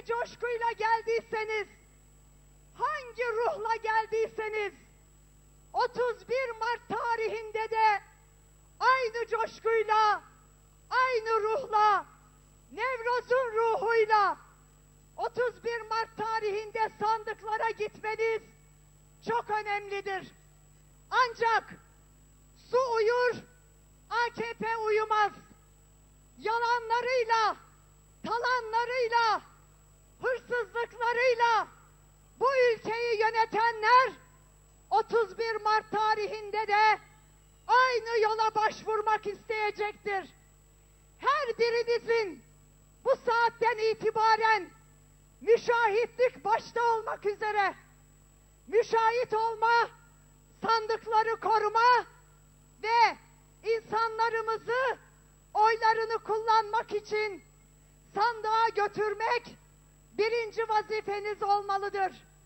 coşkuyla geldiyseniz, hangi ruhla geldiyseniz, 31 Mart tarihinde de aynı coşkuyla, aynı ruhla, Nevroz'un ruhuyla 31 Mart tarihinde sandıklara gitmeniz çok önemlidir. Ancak su uyur, AKP uyumaz. Yalanlarıyla, talanlarıyla, hırsızlıklarıyla bu ülkeyi yönetenler 31 Mart tarihinde de aynı yola başvurmak isteyecektir. Her birinizin bu saatten itibaren müşahitlik başta olmak üzere müşahit olma, sandıkları koruma ve insanlarımızı oylarını kullanmak için sandığa götürmek birinci vazifeniz olmalıdır.